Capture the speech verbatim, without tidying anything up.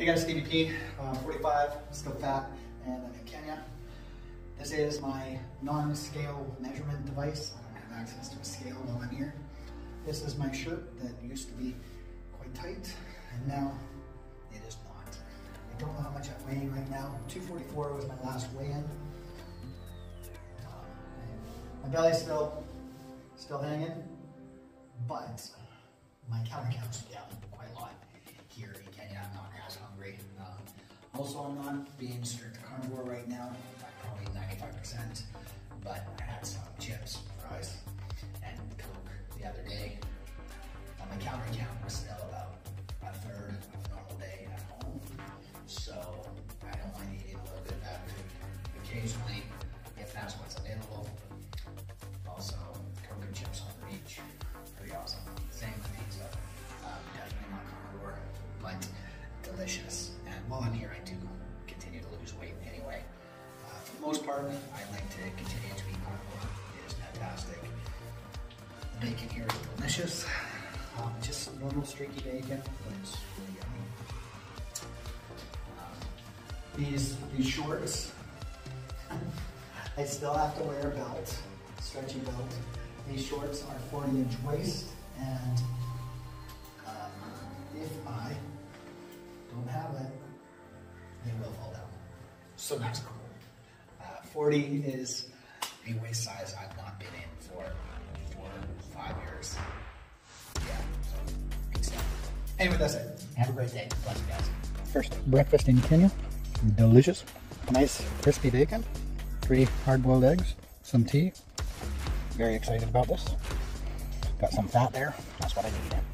Hey guys, D V P, uh, forty-five, still fat, and I'm in Kenya. This is my non-scale measurement device. I don't have access to a scale while I'm here. This is my shirt that used to be quite tight, and now it is not. I don't know how much I'm weighing right now. two forty-four was my last weigh-in. My belly's still, still hanging, but my calorie count's down quite a lot here in Kenya. I'm not as hungry. Um, also, I'm not being strict carnivore right now. I'm probably ninety-five percent, but I had some chips, fries, and Coke the other day. Uh, my calorie count was still about a third of a normal day at home, so I don't mind eating a little bit of that food occasionally if that's what's available. Also, Coke and chips on the beach, pretty awesome. Same with pizza, um, definitely not carnivore, but delicious. And while I'm here, I do continue to lose weight anyway. Uh, for the most part, I like to continue to eat carnivore. It is fantastic. The bacon here is delicious. Um, just normal streaky bacon, but it's really yummy. Um, these, these shorts, I still have to wear a belt. Stretchy belt. These shorts are forty inch waist, and um, if I don't have it, they will fall down. So that's cool. Uh, forty is a waist size I've not been in for four, five years. Yeah, so good stuff. Anyway, that's it. Have a great day. Bless you guys. First breakfast in Kenya. Delicious. Nice crispy bacon. Three hard-boiled eggs. Some tea. Very excited about this. Got some fat there. That's what I need.